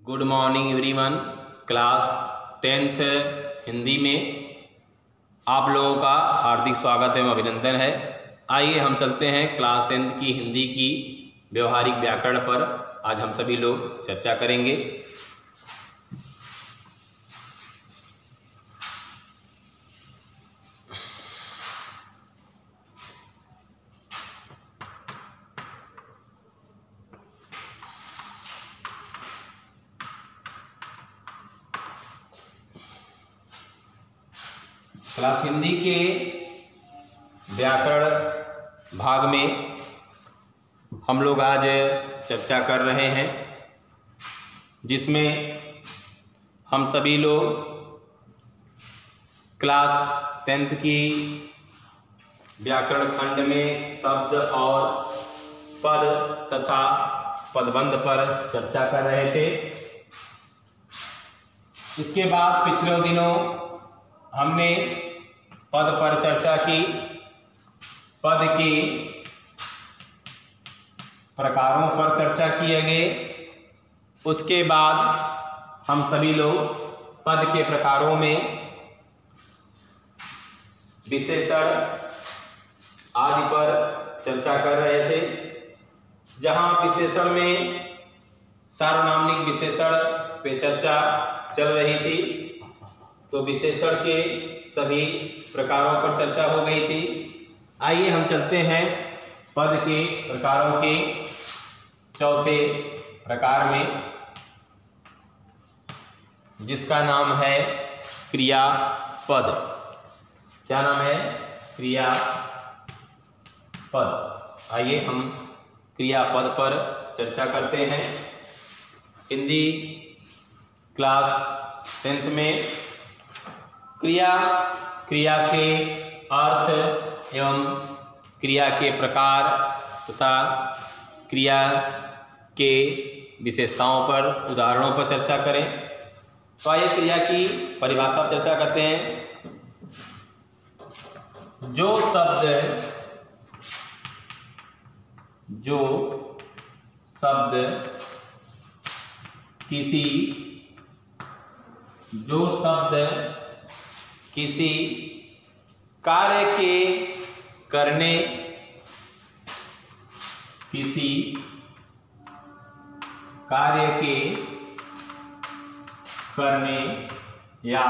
Good morning everyone. Class 10th Hindi में आप लोगों का हार्दिक स्वागत एवं अभिनंदन है। आइए हम चलते हैं क्लास 10th की हिंदी की व्यवहारिक व्याकरण पर। आज हम सभी लोग चर्चा करेंगे। क्लास हिंदी के व्याकरण भाग में हम लोग आज चर्चा कर रहे हैं, जिसमें हम सभी लोग क्लास 10th की व्याकरण खंड में शब्द और पद तथा पदबंध पर चर्चा कर रहे थे। इसके बाद पिछले दिनों हमने पद पर चर्चा की। पद के प्रकारों पर चर्चा किए गए। उसके बाद हम सभी लोग पद के प्रकारों में विशेषण आदि पर चर्चा कर रहे थे, जहां विशेषण में सार्वनामिक विशेषण पे चर्चा चल रही थी, तो विशेषण के सभी प्रकारों पर चर्चा हो गई थी। आइए हम चलते हैं पद के प्रकारों के चौथे प्रकार में, जिसका नाम है क्रियापद। क्या नाम है? क्रियापद। आइए हम क्रियापद पर चर्चा करते हैं। हिंदी क्लास 10th में क्रिया के अर्थ एवं क्रिया के प्रकार तथा क्रिया के विशेषताओं पर, उदाहरणों पर चर्चा करें। तो आइए क्रिया की परिभाषा पर चर्चा करते हैं। जो शब्द किसी कार्य के करने, या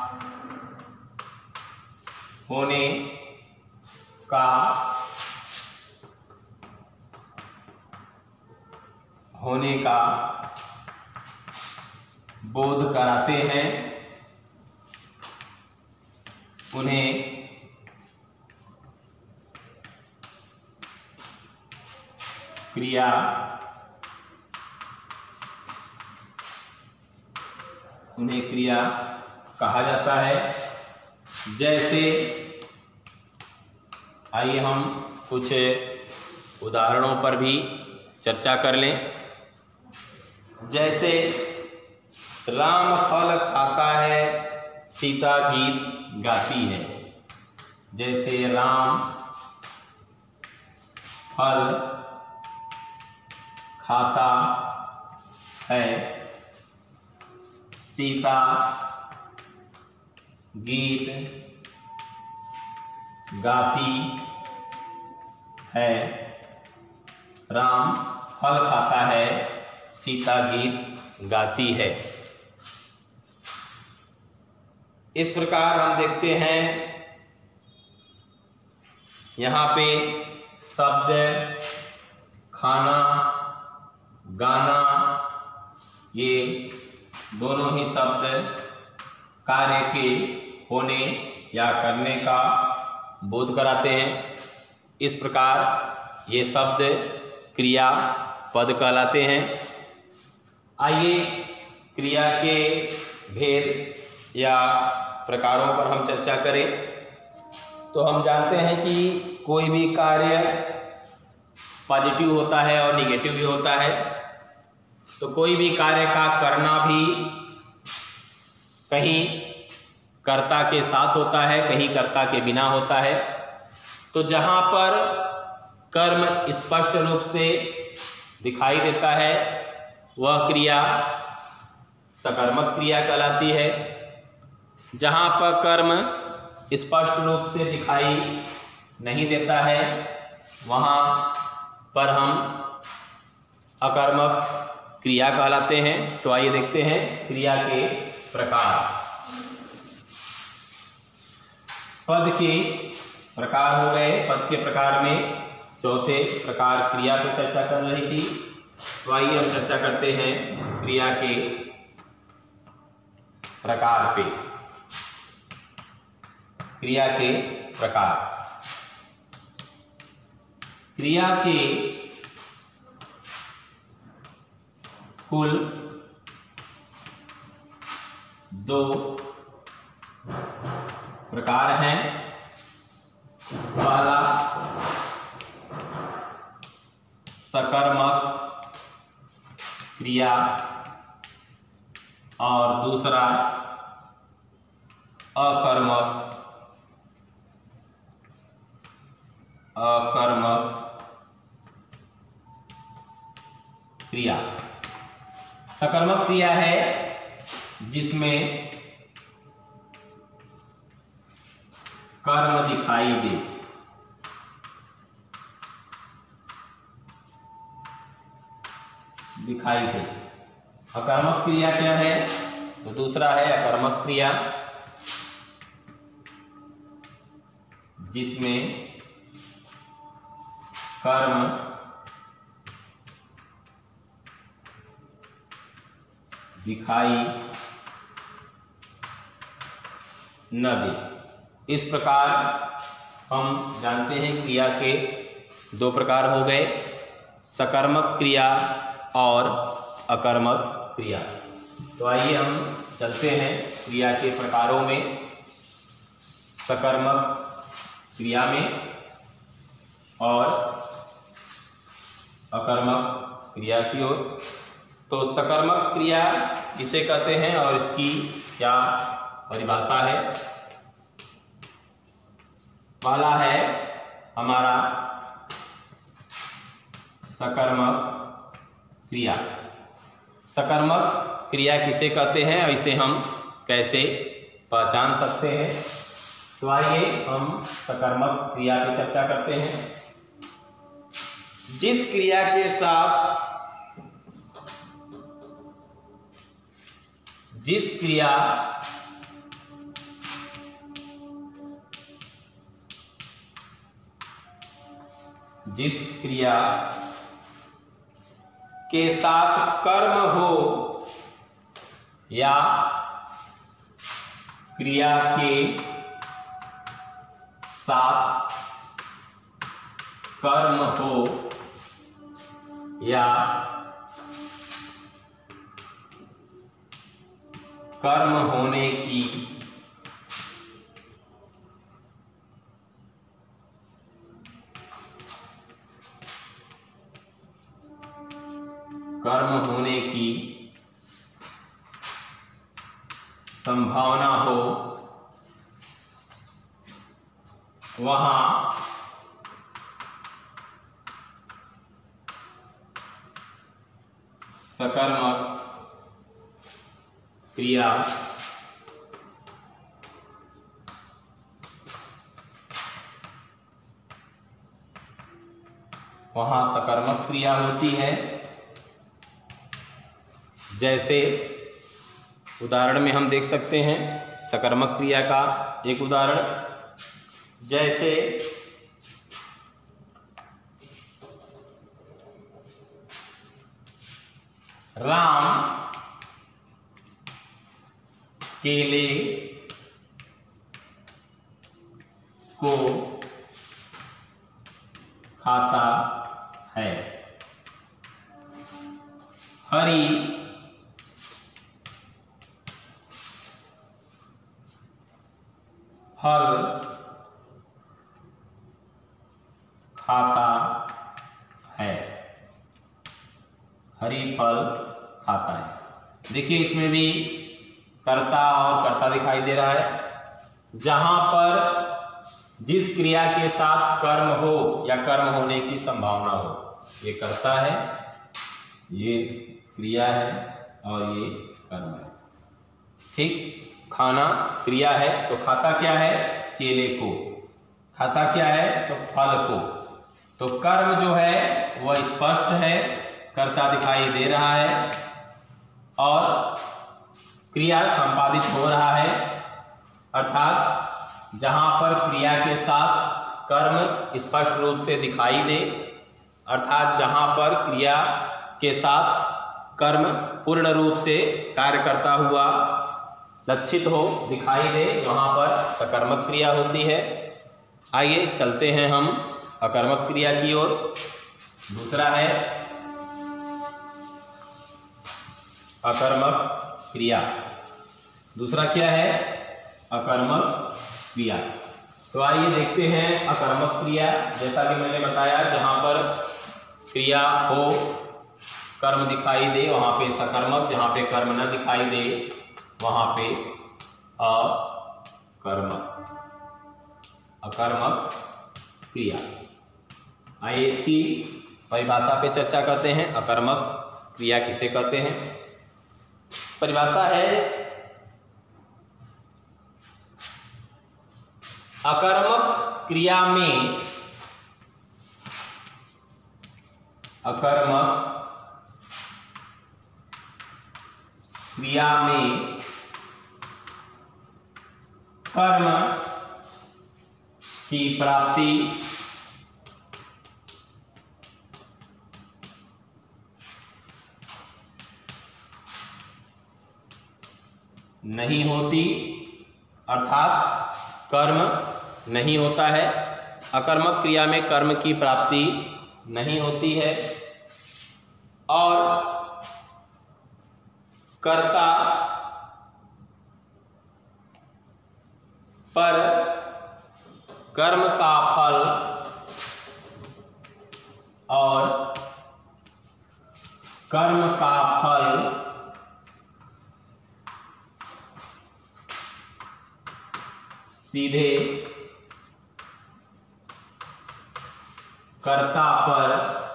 होने का बोध कराते हैं, उन्हें क्रिया कहा जाता है। जैसे आइए हम कुछ उदाहरणों पर भी चर्चा कर लें। जैसे राम फल खाता है, सीता गीत गाती है। जैसे राम फल खाता है, सीता गीत गाती है। राम फल खाता है, सीता गीत गाती है। इस प्रकार हम देखते हैं यहाँ पे शब्द खाना, गाना, ये दोनों ही शब्द कार्य के होने या करने का बोध कराते हैं। इस प्रकार ये शब्द क्रिया पद कहलाते हैं। आइए क्रिया के भेद या प्रकारों पर हम चर्चा करें। तो हम जानते हैं कि कोई भी कार्य पॉजिटिव होता है और निगेटिव भी होता है। तो कोई भी कार्य का करना भी कहीं कर्ता के साथ होता है, कहीं कर्ता के बिना होता है। तो जहाँ पर कर्म स्पष्ट रूप से दिखाई देता है, वह क्रिया सकर्मक क्रिया कहलाती है। जहाँ पर कर्म स्पष्ट रूप से दिखाई नहीं देता है वहाँ पर हम अकर्मक क्रिया कहलाते हैं। तो आइए देखते हैं क्रिया के प्रकार। पद के प्रकार हो गए। पद के प्रकार में चौथे प्रकार क्रिया पे चर्चा कर रही थी। तो आइए हम चर्चा करते हैं क्रिया के प्रकार पे। क्रिया के प्रकार। क्रिया के कुल 2 प्रकार हैं। पहला सकर्मक क्रिया और दूसरा अकर्मक क्रिया। सकर्मक क्रिया है जिसमें कर्म दिखाई दे। अकर्मक क्रिया क्या है? तो दूसरा है अकर्मक क्रिया जिसमें कर्म दिखाई न दे। इस प्रकार हम जानते हैं क्रिया के 2 प्रकार हो गए, सकर्मक क्रिया और अकर्मक क्रिया। तो आइए हम चलते हैं क्रिया के प्रकारों में, सकर्मक क्रिया में और अकर्मक क्रिया की ओर। तो सकर्मक क्रिया किसे कहते हैं और इसकी क्या परिभाषा है? पहला है हमारा सकर्मक क्रिया। सकर्मक क्रिया किसे कहते हैं और इसे हम कैसे पहचान सकते हैं? तो आइए हम सकर्मक क्रिया की चर्चा करते हैं। जिस क्रिया के साथ जिस क्रिया के साथ कर्म हो या क्रिया के साथ कर्म हो या कर्म होने की संभावना हो वहाँ सकर्मक क्रिया होती है। जैसे उदाहरण में हम देख सकते हैं सकर्मक क्रिया का एक उदाहरण, जैसे राम केले को खाता है, हरी फल खाता है। देखिए इसमें भी कर्ता और कर्ता दिखाई दे रहा है। जहां पर जिस क्रिया के साथ कर्म हो या कर्म होने की संभावना हो, ये कर्ता है, ये क्रिया है और ये कर्म है। ठीक, खाना क्रिया है तो खाता क्या है? केले को। खाता क्या है? तो फल को। तो कर्म जो है वह स्पष्ट है, कर्ता दिखाई दे रहा है और क्रिया संपादित हो रहा है। अर्थात जहां पर क्रिया के साथ कर्म स्पष्ट रूप से दिखाई दे, अर्थात जहां पर क्रिया के साथ कर्म पूर्ण रूप से कार्य करता हुआ लक्षित हो, दिखाई दे, वहां पर सकर्मक क्रिया होती है। आइए चलते हैं हम अकर्मक क्रिया की ओर। दूसरा है अकर्मक क्रिया। दूसरा क्या है? अकर्मक क्रिया। तो आइए देखते हैं अकर्मक क्रिया। जैसा कि मैंने बताया, जहां पर क्रिया हो, कर्म दिखाई दे, वहां पे सकर्मक, जहां पे कर्म न दिखाई दे वहां पे अकर्मक क्रिया। आइए इसकी परिभाषा पे चर्चा करते हैं। अकर्मक क्रिया किसे कहते हैं? परिभाषा है, अकर्मक क्रिया में कर्म की प्राप्ति नहीं होती, अर्थात कर्म नहीं होता है। अकर्मक क्रिया में कर्म की प्राप्ति नहीं होती है और कर्ता पर कर्म का फल और कर्म का फल सीधे कर्ता पर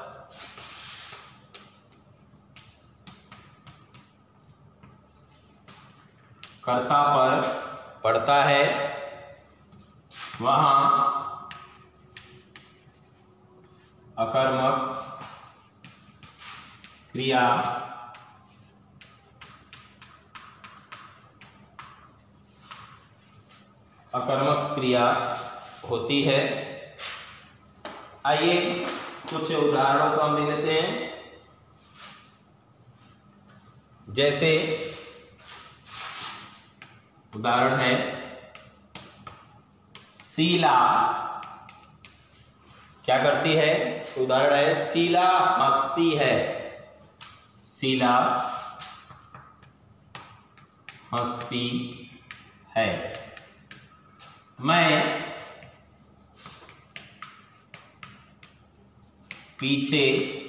पड़ता है। वहां अकर्मक क्रिया होती है। आइए कुछ उदाहरणों को हम ले लेते हैं। जैसे उदाहरण है, शीला क्या करती है? उदाहरण है, शीला हंसती है। शीला हंसती है। मैं पीछे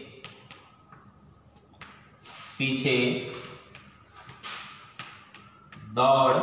दौड़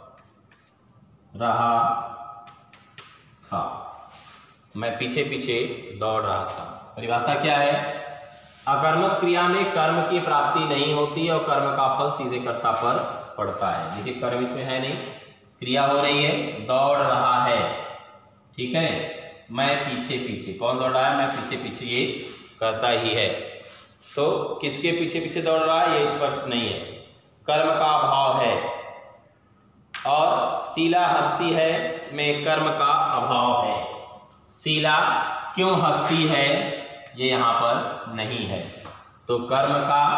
रहा था। मैं पीछे दौड़ रहा था। परिभाषा क्या है? अकर्मक क्रिया में कर्म की प्राप्ति नहीं होती और कर्म का फल सीधे कर्ता पर पड़ता है। देखिए, कर्म इसमें है नहीं, क्रिया हो रही है, दौड़ रहा है। ठीक है, मैं पीछे, कौन दौड़ रहा है? मैं पीछे, ये कर्ता ही है। तो किसके पीछे दौड़ रहा है ये स्पष्ट नहीं है, कर्म का अभाव है। और शीला हंसती है में कर्म का अभाव है। शीला क्यों हंसती है ये यहाँ पर नहीं है। तो कर्म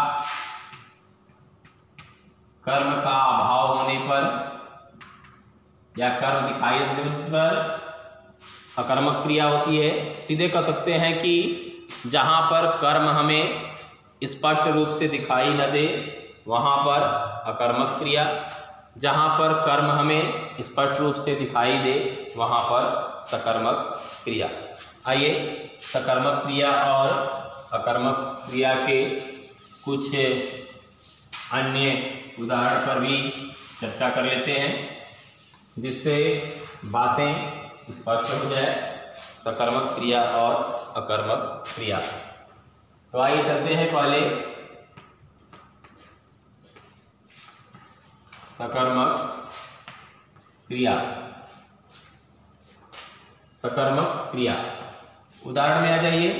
का अभाव होने पर या कर्म दिखाई देने पर अकर्मक क्रिया होती है। सीधे कह सकते हैं कि जहाँ पर कर्म हमें स्पष्ट रूप से दिखाई न दे वहाँ पर अकर्मक क्रिया, जहाँ पर कर्म हमें स्पष्ट रूप से दिखाई दे वहाँ पर सकर्मक क्रिया। आइए सकर्मक क्रिया और अकर्मक क्रिया के कुछ अन्य उदाहरण पर भी चर्चा कर लेते हैं, जिससे बातें स्पष्ट हो जाए, सकर्मक क्रिया और अकर्मक क्रिया। तो आइए चलते हैं पहले सकर्मक क्रिया, सकर्मक क्रिया। उदाहरण में आ जाइए।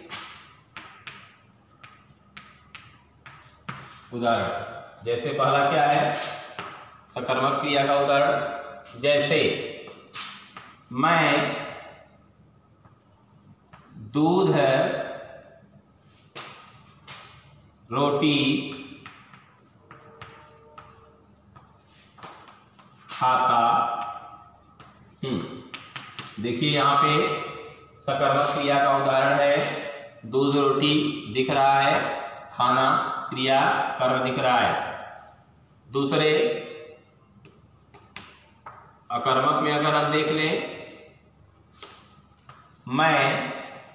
उदाहरण जैसे पहला क्या है, सकर्मक क्रिया का उदाहरण, जैसे मैं दूध रोटी खाता हूं। देखिए यहाँ पे सकर्मक क्रिया का उदाहरण है, दूध रोटी दिख रहा है, खाना क्रिया कर्म दिख रहा है। दूसरे अकर्मक में अगर हम देख लें, मैं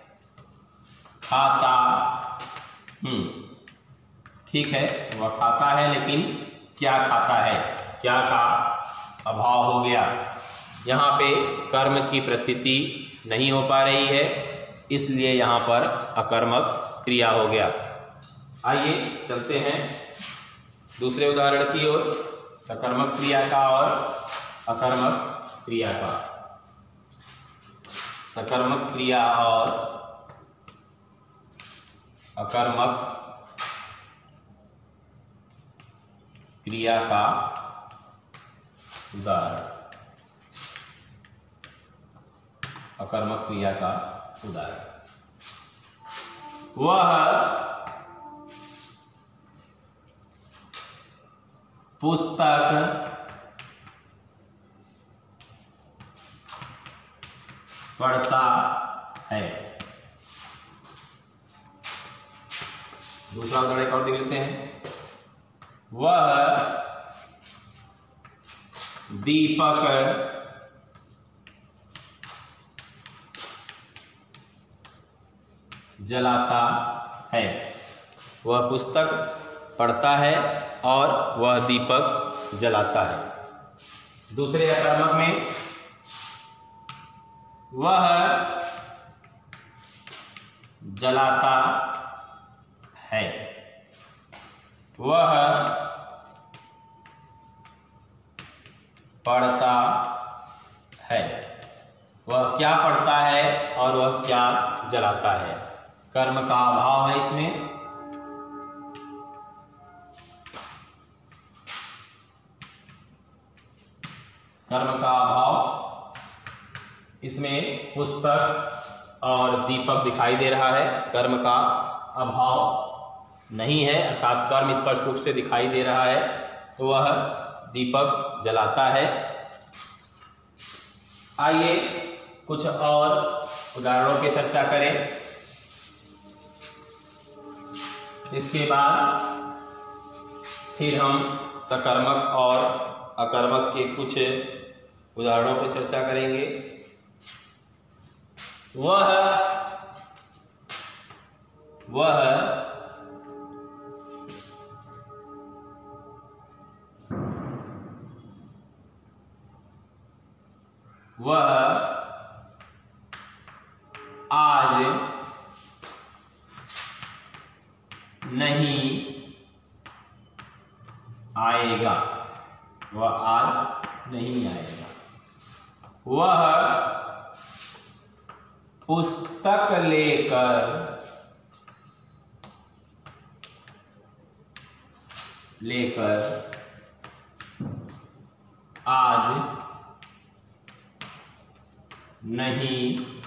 खाता हूं। ठीक है, वह खाता है, लेकिन क्या खाता है, क्या का अभाव हो गया। यहाँ पे कर्म की प्रतीति नहीं हो पा रही है, इसलिए यहाँ पर अकर्मक क्रिया हो गया। आइए चलते हैं दूसरे उदाहरण की ओर, सकर्मक क्रिया का और अकर्मक क्रिया का। सकर्मक क्रिया और अकर्मक क्रिया का उदाहरण, अकर्मक क्रिया का उदाहरण, वह पुस्तक पढ़ता है। दूसरा उदाहरण एक और देख लेते हैं, वह दीपक जलाता है। वह पुस्तक पढ़ता है और वह दीपक जलाता है। दूसरे अकर्मक में, वह जलाता है, वह पढ़ता है। वह क्या पढ़ता है और वह क्या जलाता है। कर्म का अभाव है इसमें। कर्म का अभाव, इसमें पुस्तक और दीपक दिखाई दे रहा है, कर्म का अभाव नहीं है, अर्थात कर्म स्पष्ट रूप से दिखाई दे रहा है, तो वह दीपक जलाता है। आइए कुछ और उदाहरणों की चर्चा करें। इसके बाद फिर हम सकर्मक और अकर्मक के कुछ उदाहरणों पर चर्चा करेंगे। वह आज नहीं आएगा। वह आज नहीं आएगा। वह पुस्तक लेकर आज नहीं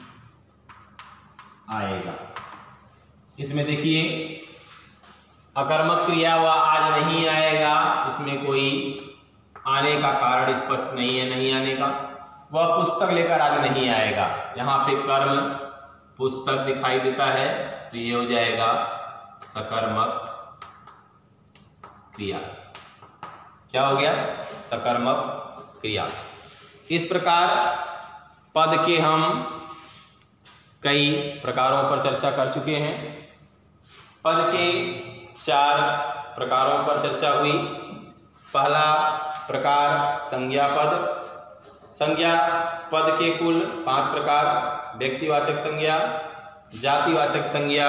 आएगा। इसमें देखिए अकर्मक क्रिया वह आज नहीं आएगा, इसमें कोई आने का कारण स्पष्ट नहीं है, नहीं आने का। वह पुस्तक लेकर आज नहीं आएगा, यहाँ पे कर्म पुस्तक दिखाई देता है, तो ये हो जाएगा सकर्मक क्रिया। क्या हो गया? सकर्मक क्रिया। इस प्रकार पद के हम कई प्रकारों पर चर्चा कर चुके हैं। पद के 4 प्रकारों पर चर्चा हुई। पहला प्रकार संज्ञा पद। संज्ञा पद के कुल 5 प्रकार: व्यक्तिवाचक संज्ञा, जातिवाचक संज्ञा,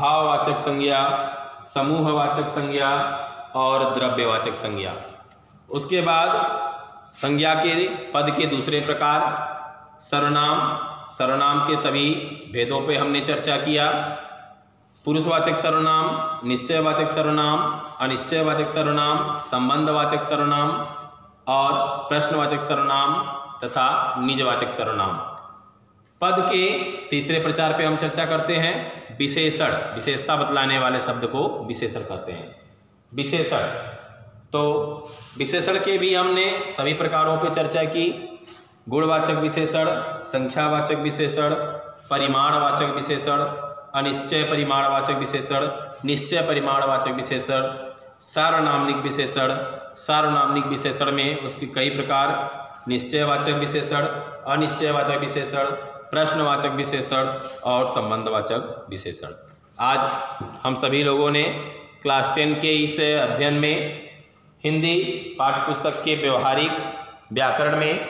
भाववाचक संज्ञा, समूहवाचक संज्ञा और द्रव्यवाचक संज्ञा। उसके बाद संज्ञा के पद के दूसरे प्रकार, सर्वनाम, सर्वनाम के सभी भेदों पे हमने चर्चा किया। पुरुषवाचक सर्वनाम, निश्चयवाचक सर्वनाम, अनिश्चयवाचक सर्वनाम, संबंधवाचक सर्वनाम और प्रश्नवाचक सर्वनाम तथा निजवाचक सर्वनाम। पद के तीसरे प्रकार पे हम चर्चा करते हैं विशेषण, विशेषता बतलाने वाले शब्द को विशेषण कहते हैं। विशेषण, तो विशेषण के भी हमने सभी प्रकारों पे चर्चा की। गुणवाचक विशेषण, संख्यावाचक विशेषण, परिमाणवाचक विशेषण, अनिश्चय परिमाणवाचक विशेषण, निश्चय परिमाणवाचक विशेषण, सार्वनामनिक विशेषण। सार्वनामनिक विशेषण में उसके कई प्रकार, निश्चयवाचक विशेषण, अनिश्चयवाचक विशेषण, प्रश्नवाचक विशेषण और संबंधवाचक विशेषण। आज हम सभी लोगों ने क्लास 10 के इस अध्ययन में हिंदी पाठ्यपुस्तक के व्यवहारिक व्याकरण में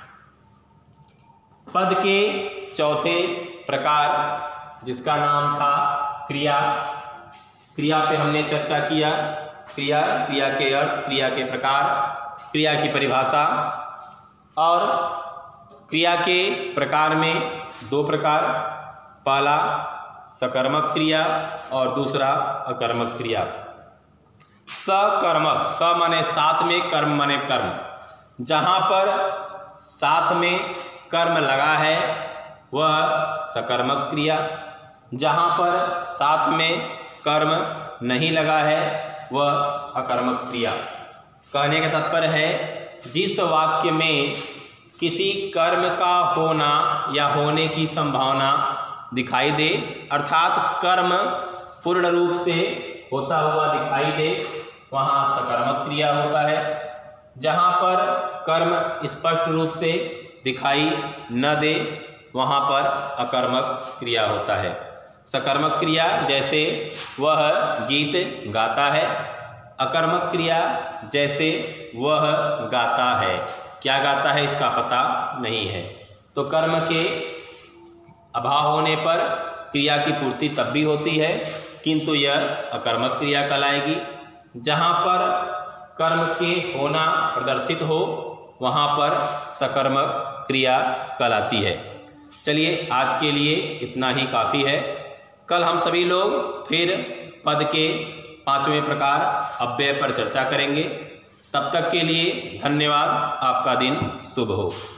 पद के चौथे प्रकार, जिसका नाम था क्रिया, क्रिया पे हमने चर्चा किया। क्रिया, क्रिया के अर्थ, क्रिया के प्रकार, क्रिया की परिभाषा। और क्रिया के प्रकार में दो प्रकार, पहला सकर्मक क्रिया और दूसरा अकर्मक क्रिया। सकर्मक, स माने साथ में, कर्म माने कर्म। जहाँ पर साथ में कर्म लगा है वह सकर्मक क्रिया, जहाँ पर साथ में कर्म नहीं लगा है वह अकर्मक क्रिया। कहने का तात्पर्य है जिस वाक्य में किसी कर्म का होना या होने की संभावना दिखाई दे, अर्थात कर्म पूर्ण रूप से होता हुआ दिखाई दे, वहाँ सकर्मक क्रिया होता है। जहाँ पर कर्म स्पष्ट रूप से दिखाई न दे वहाँ पर अकर्मक क्रिया होता है। सकर्मक क्रिया जैसे वह गीत गाता है, अकर्मक क्रिया जैसे वह गाता है, क्या गाता है इसका पता नहीं है। तो कर्म के अभाव होने पर क्रिया की पूर्ति तब भी होती है, किंतु यह अकर्मक क्रिया कहलाएगी। जहाँ पर कर्म के होना प्रदर्शित हो वहाँ पर सकर्मक क्रिया कहलाती है। चलिए आज के लिए इतना ही काफ़ी है। कल हम सभी लोग फिर पद के पांचवें प्रकार अव्यय पर चर्चा करेंगे। तब तक के लिए धन्यवाद। आपका दिन शुभ हो।